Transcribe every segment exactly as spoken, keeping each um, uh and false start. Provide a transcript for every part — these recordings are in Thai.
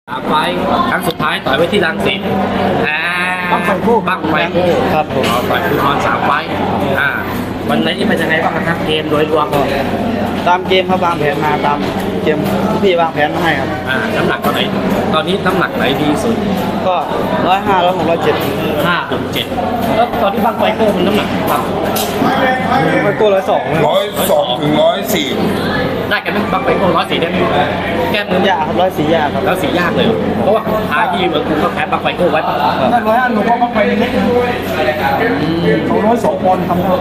สามไฟครั้งสุดท้ายต่อยไว้ที่รังสิตบังไฟคู่บังไฟคู่ครับผมต่อยคุณนอนสามไฟอ่าวันนี้เป็นยังไงบ้างครับเกมโดยรวมตามเกมครับวางแผนมาตามเกมพี่วางแผนมาให้ครับอ่าน้ำหนักเท่าไหร่ตอนนี้น้ำหนักไหนดีสุดก็ร้อยห้าร้อยหกร้อยเจ็ดห้าถึงเจ็ดแล้วตอนที่บังไฟคู่มันน้ำหนักครับบังไฟคู่ร้อยสองร้อยสองถึงร้อยสี่ได้กันไหมบังไฟคู่ร้อยสี่ได้ไหมแก้มือยากครับร้อยสี่ยากครับแล้วสี่ยากเลยเพราะว่าท้ายที่เมืองกรุงเขาแพ้บังไฟคู่ไว้นั่นร้อยห้าหนูก็บังไฟเล็กเขาร้อยสองปอนด์ทำได้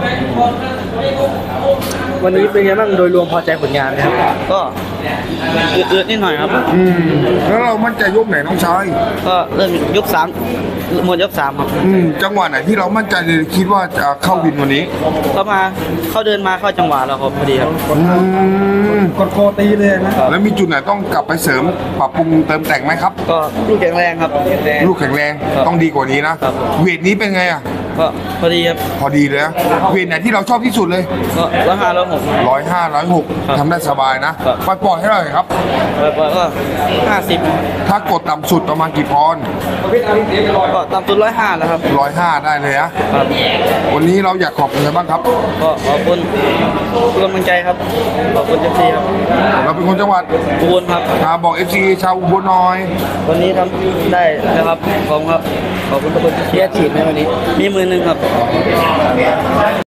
วันนี้เป็นไงบ้างโดยรวมพอใจผลงานไหมครับก็อืดๆนิดหน่อยครับอืมแล้วเรามั่นใจยกไหนน้องชายก็เริ่มยกสามหมดยกสามครับอืมจังหวะไหนที่เรามั่นใจเลยคิดว่าจะเข้าวินวันนี้เขามาเขาเดินมาเข้าจังหวะเราครับพอดีครับกดโคตีเลยนะแล้วมีจุดไหนต้องกลับไปเสริมปรับปรุงเติมแต่งไหมครับก็ลูกแข็งแรงครับลูกแข็งแรงต้องดีกว่านี้นะเวทนี้เป็นไงอ่ะก็พอดีครับพอดีเลยนะเวทไหนที่เราชอบที่สุดเลยก็ร้อยห้าร้อยหกร้อยห้าร้อยหกทำได้สบายนะปล่อยปล่อยให้เราเลยครับปล่อยปล่อยก็ห้าสิบถ้ากดต่ำสุดประมาณกี่ปอนด์ก็ต่ำสุดร้อยห้าแล้วครับร้อยห้าได้เลยนะวันนี้เราอยากขอบคุณอะไรบ้างครับก็ขอบคุณกำลังใจครับขอบคุณเอฟซีครับเราเป็นคนจังหวัดอุบลครับบอกเอฟซีชาวอุบลน้อยวันนี้ทำได้นะครับขอบคุณครับขอบคุณทุกคนที่เชียร์ฉีดในวันนี้มีมือหนึ่งครับ